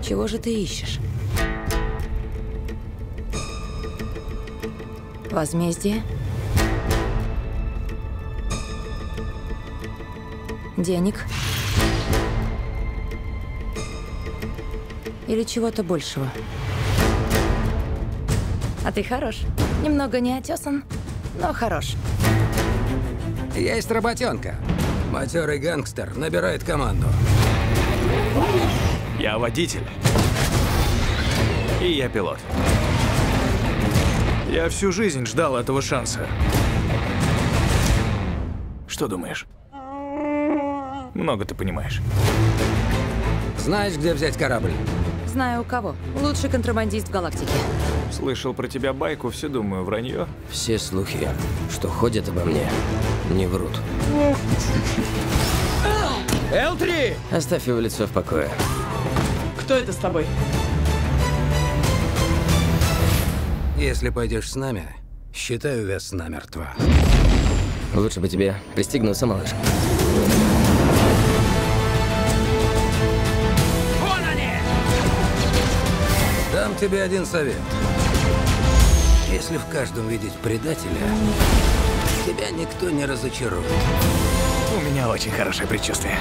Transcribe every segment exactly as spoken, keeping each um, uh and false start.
Чего же ты ищешь? Возмездие? Денег? Или чего-то большего? А ты хорош. Немного неотесан, но хорош. Есть работенка. Матерый гангстер набирает команду. Я водитель. И я пилот. Я всю жизнь ждал этого шанса. Что думаешь? Много ты понимаешь. Знаешь, где взять корабль? Знаю у кого. Лучший контрабандист в галактике. Слышал про тебя байку, все думаю, вранье. Все слухи, что ходят обо мне, не врут. Эл три! Оставь его лицо в покое. Кто это с тобой? Если пойдешь с нами, считаю вес намертво. Лучше бы тебе пристегнуться, малыш. Вон они! Дам тебе один совет. Если в каждом видеть предателя, тебя никто не разочарует. У меня очень хорошее предчувствие.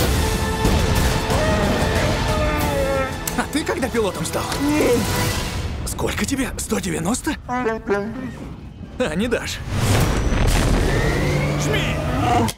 А ты когда пилотом стал? Сколько тебе? сто девяносто? А, не дашь. Жми!